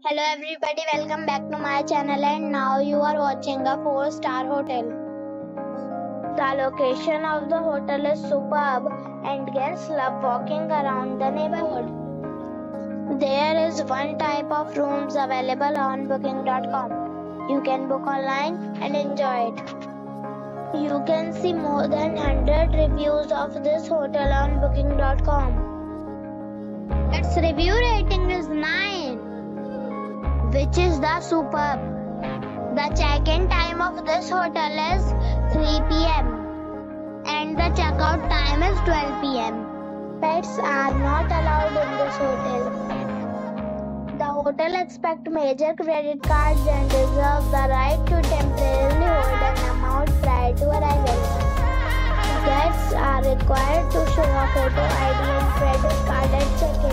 Hello everybody, welcome back to my channel and now you are watching a 4-star hotel. The location of the hotel is superb and guests love walking around the neighborhood. There is one type of rooms available on booking.com. You can book online and enjoy it. You can see more than 100 reviews of this hotel on booking.com. Its review rating is 9. Which is the superb. The check-in time of this hotel is 3 p.m. and the checkout time is 12 p.m. Pets are not allowed in this hotel. The hotel accepts major credit cards and reserves the right to temporarily hold an amount prior to arrival. Guests are required to show a photo ID and credit card at check-in.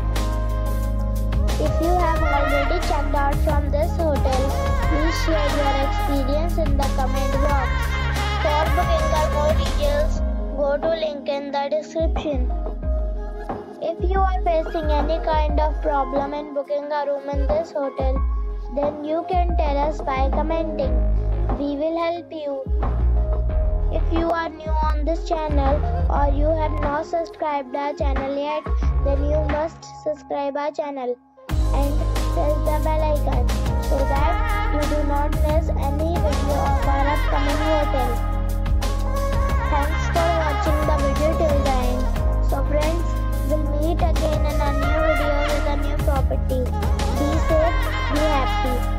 If you have already checked out from this hotel, please share your experience in the comment box. For booking or more details, go to link in the description. If you are facing any kind of problem in booking a room in this hotel, then you can tell us by commenting. We will help you. If you are new on this channel or you have not subscribed our channel yet, then you must subscribe our channel and press the bell icon so that you do not miss any video of our upcoming hotel. Thanks for watching the video till the end. So friends, we'll meet again in a new video with a new property. Be safe, be happy.